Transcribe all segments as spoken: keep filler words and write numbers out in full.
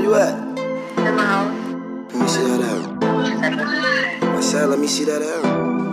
Where you at? In my house. Let me see that hair. I said, let me see that hair.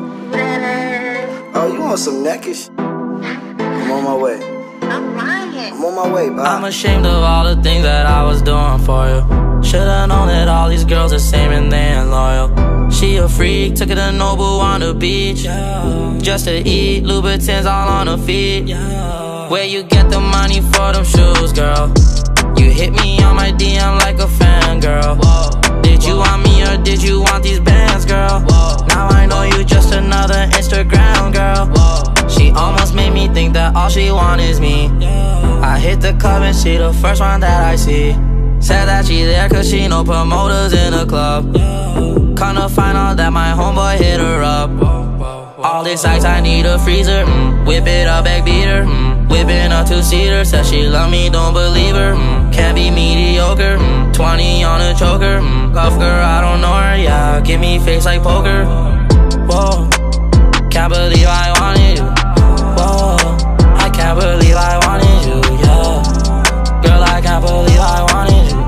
Oh, you want some neckish? I'm on my way. I'm lying. I'm on my way, bye. I'm ashamed of all the things that I was doing for you. Should've known that all these girls are same and they ain't loyal. She a freak, took her to Noble on the beach, yeah. Just to eat, Louboutins all on her feet, yeah. Where you get the money for them shoes, girl? You hit me on my D M like a fan, girl. Whoa. Did you want me or did you want these bands, girl? Whoa. Now I know you just another Instagram girl. Whoa. She almost made me think that all she want is me, yeah. I hit the club and she the first one that I see. Said that she there cause she know promoters in the club, yeah. Come to find out that my homeboy hit her up. All this ice, I need a freezer, mm. Whip it up, back beat her, mm. Whipping a two-seater, said she love me, don't believe her, mm. Can't be mediocre, mm. twenty on a choker, mm. Cuff girl, I don't know her, yeah. Give me face like poker. Whoa, can't believe I wanted you. Whoa, I can't believe I wanted you, yeah. Girl, I can't believe I wanted you.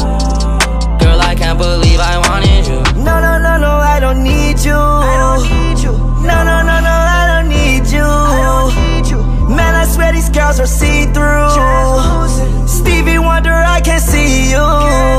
Girl, I can't believe I wanted you. No, no, no, no, I don't need you. I don't need you. No, no, no, no, I don't need you. I don't need you. Man, I swear these girls are see-through. Stevie Wonder, I can't see you.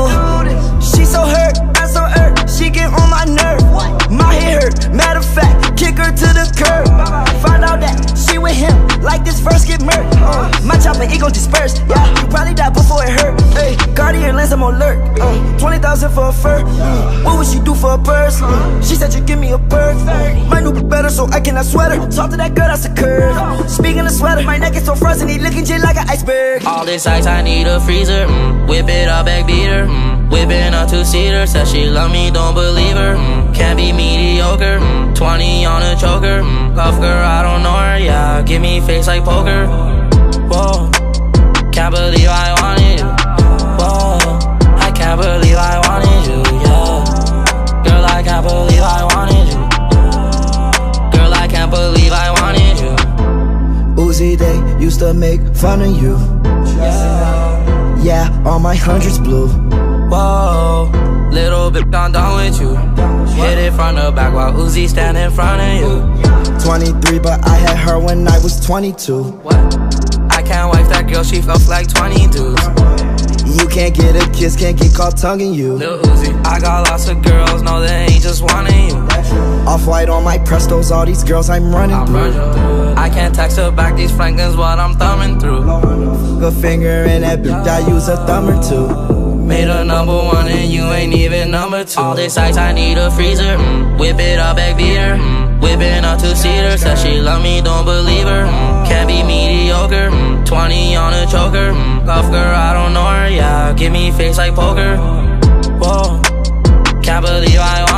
She so hurt, I'm so hurt. She get on my nerve. My head hurt. Matter of fact, kick her to the curb. Find out that she with him, like this verse get murked. Uh, my chopper ego dispersed. Yeah, you probably died before it hurt. Hey, Guardian lens, I'm on alert. Uh, Twenty thousand for a fur. Mm, what would she do for a purse? Mm, she said you give me a bird. My new be better, so I cannot sweat her. Talk to that girl, that's a curve. Speaking of sweater, my neck is so frozen, he looking just like an iceberg. All this ice, I need a freezer, mm. Whip it up, back beat her, mm. Whipping a two-seater, said she love me, don't believe her, mm. Can't be mediocre, mm. twenty on a choker, mm. Cuff girl, I don't know her, yeah. Give me face like poker. Whoa, can't believe I wanted you. Whoa, I can't believe I wanted you, yeah. Girl, I can't believe I wanted you. Girl, I can't believe I wanted you. Uzi, they used to make fun of you. Yeah, yeah, all my hundreds blue. Whoa, little bit I'm done with you. Hit it from the back while Uzi stand in front of you. Twenty-three, but I had her when I was twenty-two. What? I can't wife that girl, she felt like twenty-two. You can't get a kiss, can't get caught tonguing you. Lil Uzi, I got lots of girls, no they ain't just wanting you. Off-white on my Prestos, all these girls I'm running I'm through. running. I can't text her back, these Franklin's what I'm thumbing through. Good finger in that bitch, I use a thumb or two. Made her number one and you ain't even number two. All this ice, I need a freezer, mm. Whip it up, back beat her, mm. Whipping a two-seater, said she love me, don't believe her, mm. Can't be mediocre, mm. twenty on a choker, mm. Cuff girl, I don't know her, yeah. Give me face like poker. Whoa, can't believe I